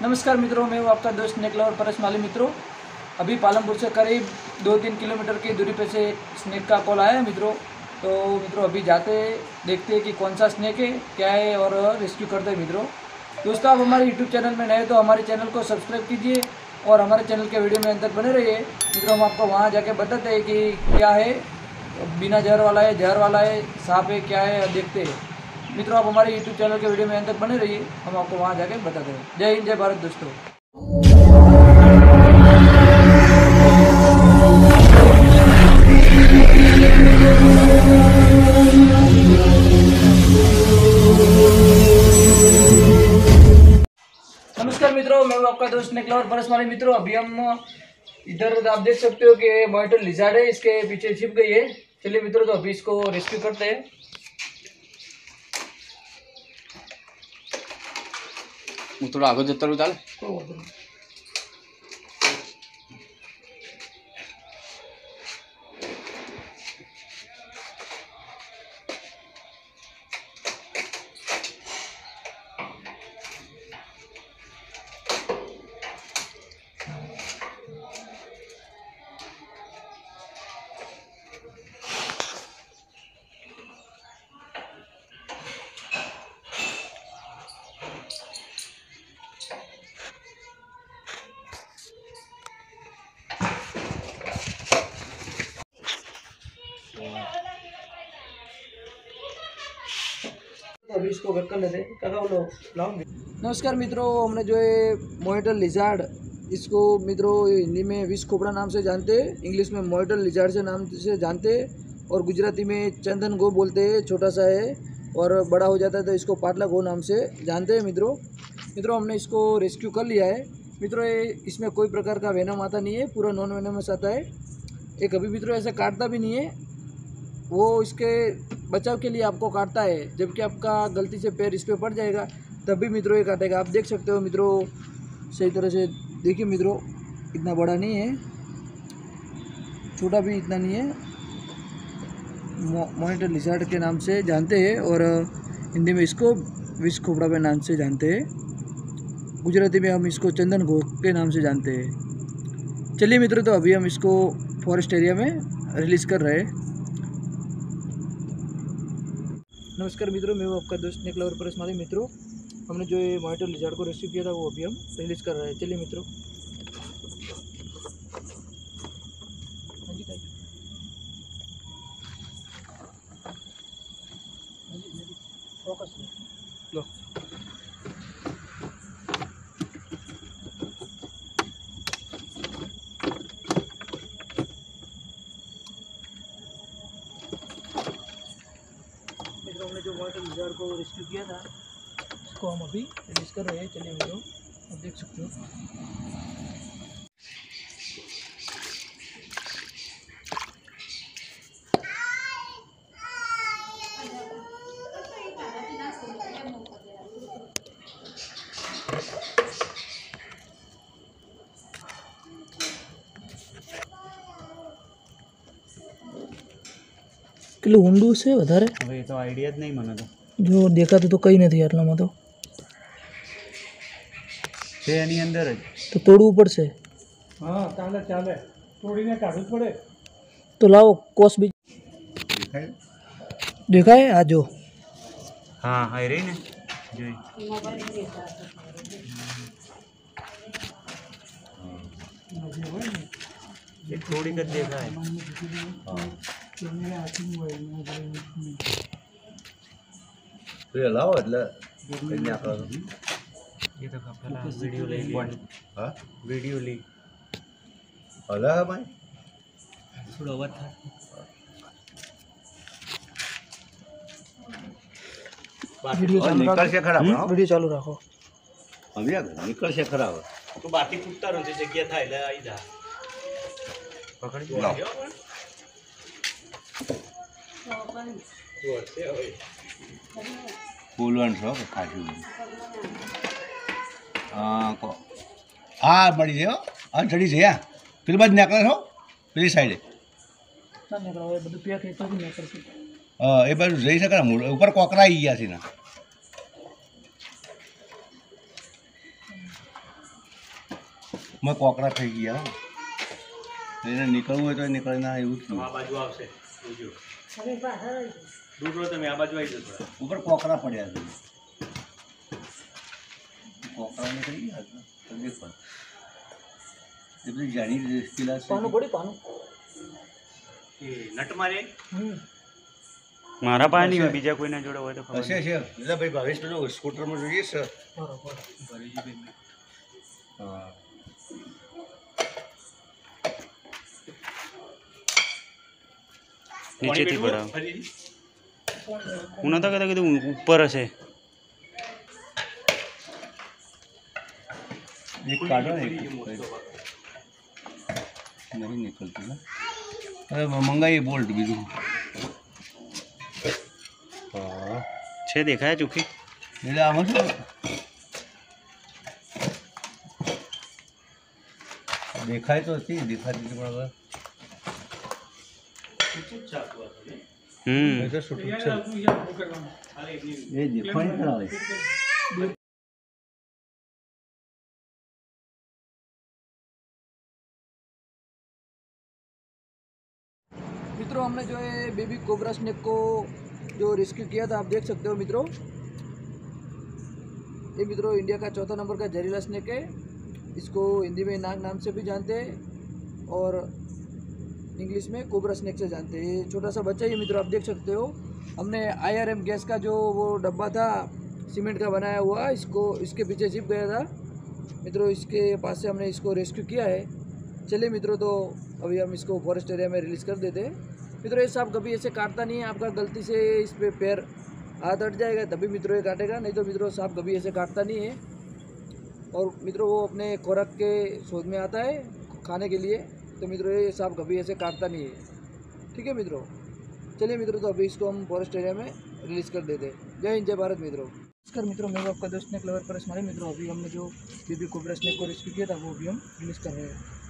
नमस्कार मित्रों, मैं हूँ आपका दोस्त स्नेक लवर परेश माली। मित्रों, अभी पालमपुर से करीब 2-3 किलोमीटर की दूरी पे से स्नेक का कॉल आया है मित्रों। तो मित्रों अभी जाते देखते हैं कि कौन सा स्नेक है, क्या है और रेस्क्यू करते हैं मित्रों। दोस्तों, आप हमारे यूट्यूब चैनल में नए तो हमारे चैनल को सब्सक्राइब कीजिए और हमारे चैनल के वीडियो में अंत तक बने रहिए। मित्रों, हम आपको वहाँ जाके बताते हैं कि क्या है, बिना जहर वाला है, जहर वाला है, सांप है, क्या है, देखते हैं। मित्रों, आप हमारे YouTube चैनल के वीडियो में अंत तक बने रहिए, हम आपको वहाँ जाके बताते हैं। जय हिंद, जय भारत दोस्तों। नमस्कार मित्रों, मैं हूँ आपका दोस्त स्नेक लवर परेश माली। मित्रों, अभी हम इधर आप देख सकते हो कि मॉनिटर लिजार्ड है, इसके पीछे छिप गई है। चलिए मित्रों, तो अभी इसको रेस्क्यू करते हैं। थोड़ा आगे जता रहूँ चाल। अभी इसको कट कर लेते हैं। नमस्कार मित्रों, हमने जो है मॉनिटर लिजार्ड, इसको मित्रों हिंदी में विष खोपड़ा नाम से जानते हैं, इंग्लिश में मॉनिटर लिजार्ड से नाम से जानते हैं और गुजराती में चंदन गो बोलते हैं। छोटा सा है और बड़ा हो जाता है तो इसको पाटला गो नाम से जानते हैं मित्रों, हमने इसको रेस्क्यू कर लिया है। मित्रों, ये इसमें कोई प्रकार का वेनम आता नहीं है, पूरा नॉन वेनमस आता है। ये कभी मित्रों ऐसे काटता भी नहीं है, वो इसके बचाव के लिए आपको काटता है। जबकि आपका गलती से पैर इस पर पड़ जाएगा तब भी मित्रों ये काटेगा। आप देख सकते हो मित्रों, सही तरह से देखिए मित्रों, इतना बड़ा नहीं है, छोटा भी इतना नहीं है। मॉनिटर लिजार्ड के नाम से जानते हैं और हिंदी में इसको विष खोपड़ा के नाम से जानते हैं। गुजराती में हम इसको चंदन गो के नाम से जानते हैं। चलिए मित्रों, तो अभी हम इसको फॉरेस्ट एरिया में रिलीज़ कर रहे हैं। नमस्कार मित्रों, मैं हूँ आपका दोस्त स्नेक लवर परेश माली। मित्रों, हमने जो ये मॉनिटर लिजार्ड को रेस्क्यू किया था वो अभी हम रिलीज़ कर रहे हैं। चलिए मित्रों। फोकस लो। मित्रों, हमने जो मॉनिटर लिजार्ड को रेस्क्यू किया था इसको हम अभी रिलीज़ कर रहे हैं। चलिए मित्रों, आप देख सकते हो। કેટલું ઊંડું છે વધારે? હવે એ તો આઈડિયા જ નહીં મને તો. જો દેખાતું તો કંઈ નથી આટલામાં તો. છે એની અંદર જ. તો તોડવું પડશે. હા ચાલે ચાલે, તોડીને કાઢવું પડે. તો લાવો કોસ બી દેખાય? દેખાય? આ જો હા હા એ રહી ને જોઈ. એ થોડીક જ દેખાય. લાવો એટલે કઈ નાખો. એ તો પેલા વિડીયો લઈ લે. હા વિડીયો લઈ હલા હે ભાઈ થોડો અવાજ થાય. वीडियो चालू નીકળશે ખરા પણ હો. वीडियो चालू रखो। હવે નીકળશે ખરા હવે. તું બાકી કૂદતા રહો જે જગ્યા થાય એટલે આવી જા. પકડી લાવો. બોલવાનું છો કે ખાસું હા મળી જાય. હા ચડી જાય. પેલી બાજુ નીકળે છો પેલી સાઈડે. બધું પેક એ તો નહીં કરશે। એ બાજુ જઈ શકે ને, ઉપર કોકરા આવી ગયા છે ને। મેં કોકરા થઈ ગયા હો. એને નીકળવું હોય તો નીકળે ના એવું જ આ થયું. બાજુ આવશે જોજો. દૂર રહો તમે, આ બાજુ આવી જજો થોડા. ઉપર કોકરા પડ્યા છે. કોકરા નીકળી ગયા છે. તકલીફ પડે. એ બધી જાણી કિલ્લા પાનું પડી પાનું એ નટ મારે મારા પાસે નહીં હોય, બીજા કોઈના જોડે હોય તો ખબર હશે છે. એટલે ભાઈ ભાવેશ પેલો સ્કૂટરમાં જોઈએ છે. હા. નીચેથી ભરાવ. ફરીથી હું નતો કહેતો કીધું ઉપર હશે. એક કાઢો ને એક નહીં નીકળતું ને. હવે મંગાવીએ બોલ્ટ બીજું. હા છે દેખાય ચોખ્ખી. એટલે આમાં શું દેખાય તો હતી, દેખાતી હતી પણ હવે હમ એ તો છૂટું જ છે. ખાલી એટલી એ દેખાય કરાવે. मित्रों हमने जो है बेबी कोबरा स्नेक को जो रेस्क्यू किया था आप देख सकते हो मित्रों। ये मित्रों इंडिया का चौथा नंबर का जहरीला स्नेक है। इसको हिंदी में नाग नाम से भी जानते हैं और इंग्लिश में कोबरा स्नेक से जानते हैं। ये छोटा सा बच्चा ही मित्रों आप देख सकते हो। हमने IRM गैस का जो वो डब्बा था सीमेंट का बनाया हुआ, इसको इसके पीछे छिप गया था मित्रों। इसके पास से हमने इसको रेस्क्यू किया है। चलिए मित्रों, तो अभी हम इसको फॉरेस्ट एरिया में रिलीज़ कर देते हैं। मित्रों ये सांप कभी ऐसे काटता नहीं है, आपका गलती से इस पे पैर हाथ अट जाएगा तभी मित्रों ये काटेगा, नहीं तो मित्रों सांप कभी ऐसे काटता नहीं है। और मित्रों वो अपने खुराक के शोध में आता है खाने के लिए, तो मित्रों ये सांप कभी ऐसे काटता नहीं है। ठीक है मित्रों, चलिए मित्रों, तो अभी इसको हम फॉरेस्ट एरिया में रिलीज़ कर देते हैं। जय हिंद, जय भारत मित्रों। नमस्कार मित्रों, मैं आपका दोस्त स्नेक लवर पर मित्रों अभी हमने जो बेबी कोबरा स्नेक को रेस्क्यू किया था वो अभी हम रिलीज़ कर रहे हैं।